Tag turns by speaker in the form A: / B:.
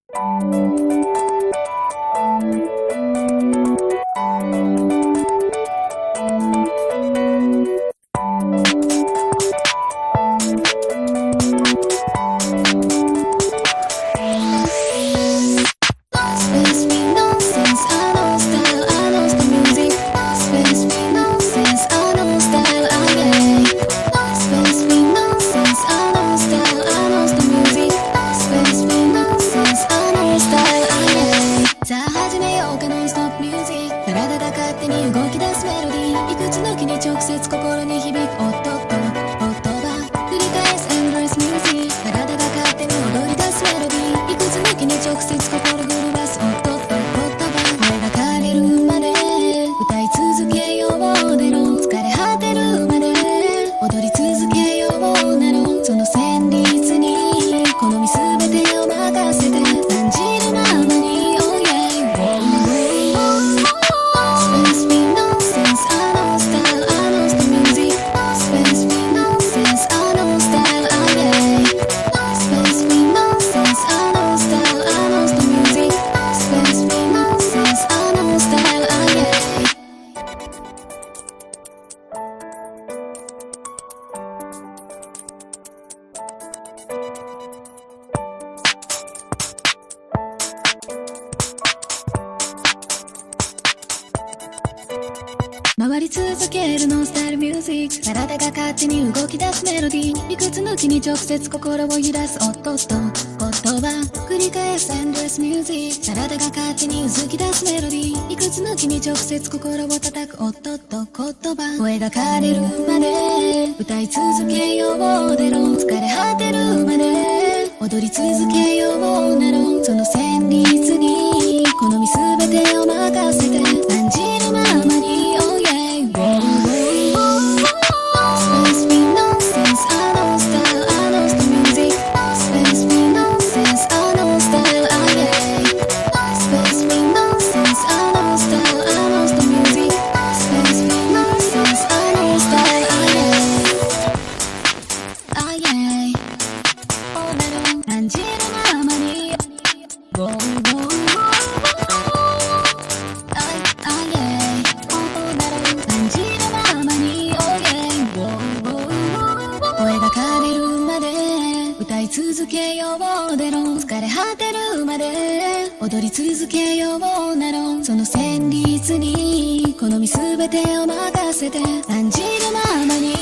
A: 回り続けるノンスタイルミュージック、体が勝手に動き出すメロディー、いくつ抜きに直接心を揺らす音と言葉、繰り返すエンドレスミュージック、体が勝手にうずき出すメロディー、いくつ抜きに直接心を叩く音と言葉、声が枯れるまで歌い続けようでろ、疲れ果てるまで踊り続けようなろ、その旋律に好み全てを任せて感じるままに踊り続けようなろ、その旋律に好み全てを任せて感じるままに